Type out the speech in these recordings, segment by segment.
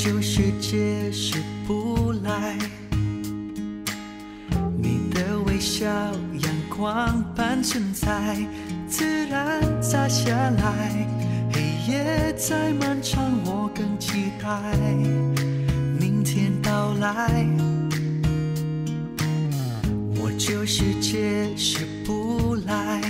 就是解释不来，你的微笑阳光般存在，自然洒下来。黑夜再漫长，我更期待明天到来。我就是解释不来，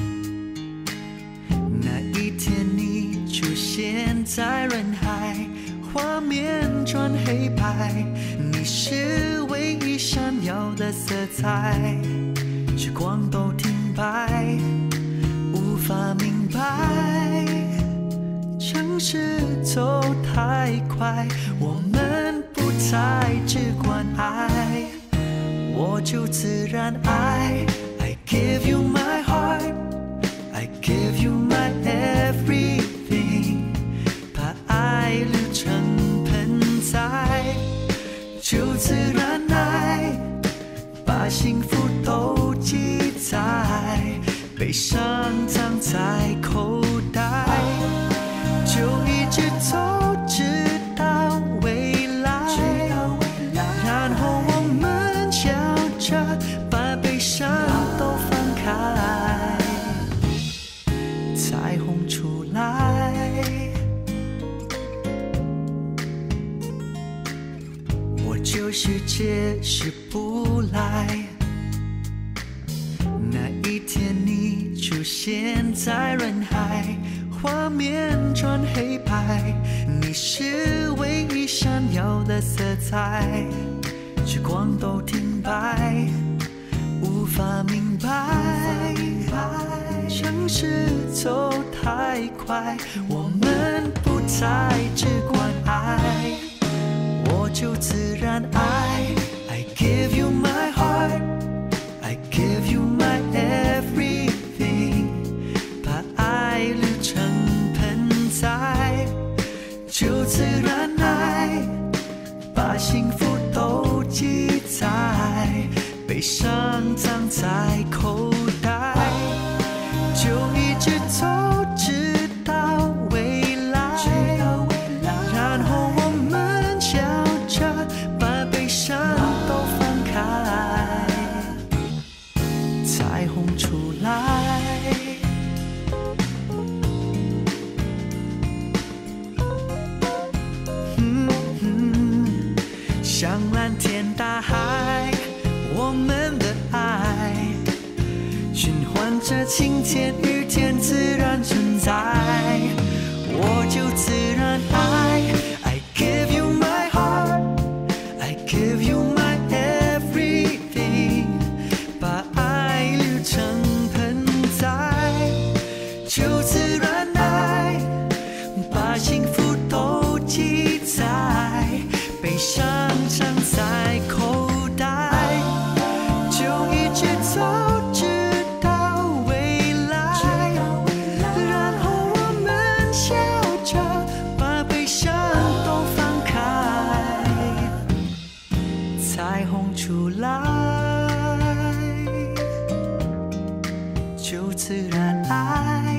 那一天你出现在人海，画面转黑白，你是唯一闪耀的色彩，时光都停摆，无法明白，城市走太快，我们不再只管爱，我就自然爱。I give you my heart, I give you my everything， 把爱流成盆栽，就自然爱，把幸福都记载，悲伤藏在口袋，就一直走直到未来，然后我们笑着把悲伤都放开，彩虹出来。我就是解释不来，那一天你出现在人海，画面转黑白，你是唯一闪耀的色彩，时光都停摆，无法明白，城市走太快，我们不再只管爱，我就自然爱。I give you my heart, I give you my everything， 把爱流成盆栽，就自然爱，把幸福都记载，悲伤藏在口袋，就一直走直到未来，然后我们笑着把悲伤都放开，彩虹出来。像蓝天大海，我们的爱循环着晴天雨天，自然存在，我就自然爱。I give you my heart, I give you my everything， 把爱流成盆栽，就自然爱，把幸福都记载，悲伤藏在口袋，就一直走直到未来，然后我们笑着把悲伤都放开，彩虹出来，就自然爱。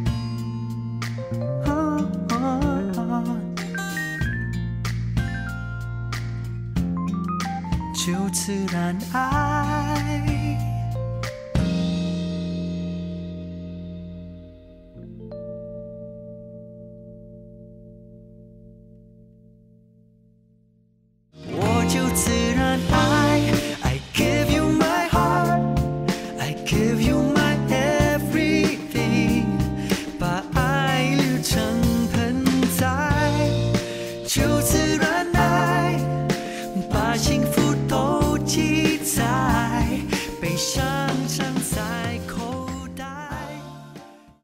就自然爱。我就自然爱。I give you my heart, I give you my everything， 把爱流成盆栽，就自